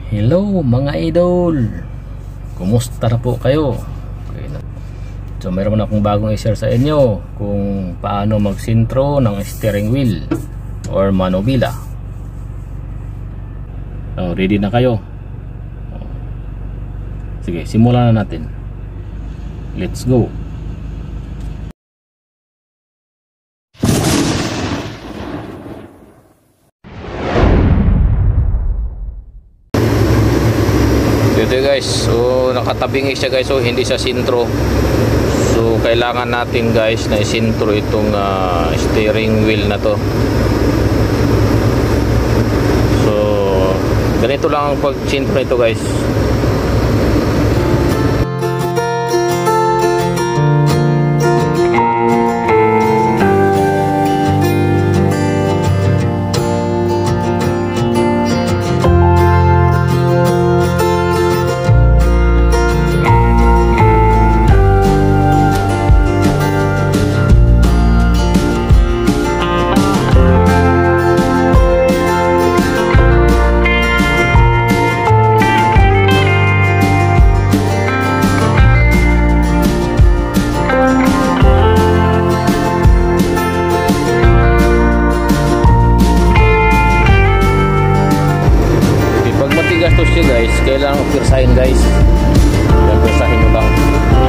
Hello mga idol, kumusta na po kayo? So meron akong bagong i-share sa inyo kung paano magsintro ng steering wheel or manubila. So, ready na kayo? Sige, simulan na natin. Let's go. Ito guys, so nakatabingi siya guys, so hindi siya sintro. So kailangan natin guys na isintro itong steering wheel na to. So ganito lang ang pag-sintro ito guys. Gastos siya guys, kailangan pirsahin guys. Pirsahin mo lang.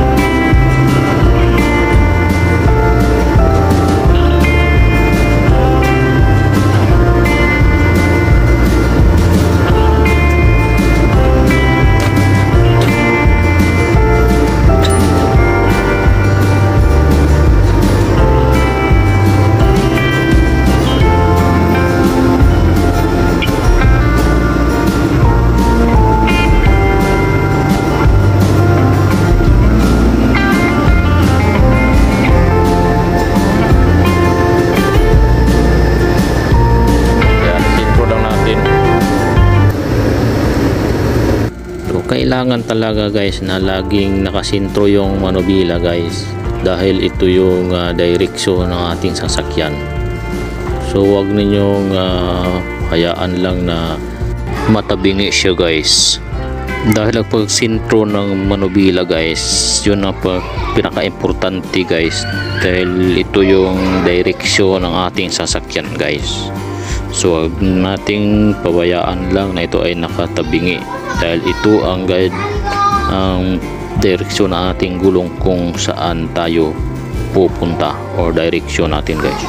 Kailangan talaga guys na laging nakasintro yung manubila guys, dahil ito yung direksyon ng ating sasakyan. So wag ninyong hayaan lang na matabingi siya guys, dahil ang pagsintro ng manubila guys, yun ang pinaka-importante guys, dahil ito yung direksyon ng ating sasakyan guys. So wag nating pabayaan lang na ito ay nakatabingi, dahil ito ang guide, ang direksyon ng ating gulong kung saan tayo pupunta, or direksyon natin guys.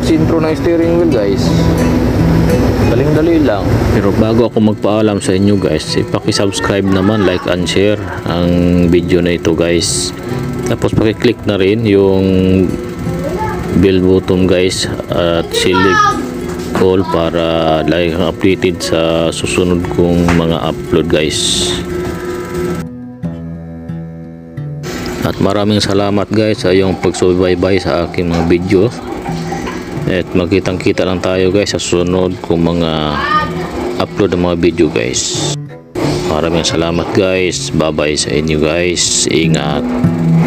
magsintro ng steering wheel guys. Daling-dali lang. Pero bago ako magpaalam sa inyo guys, paki-subscribe naman, like and share ang video na ito guys. Tapos paki-click na rin yung bell button guys at select all para like updated sa susunod kong mga upload guys. At maraming salamat guys sa iyong pagsubaybay sa aking mga video. At magkitang-kita lang tayo guys sa susunod kong mga upload ng mga video guys. Maraming salamat guys. Bye bye sa inyo guys. Ingat.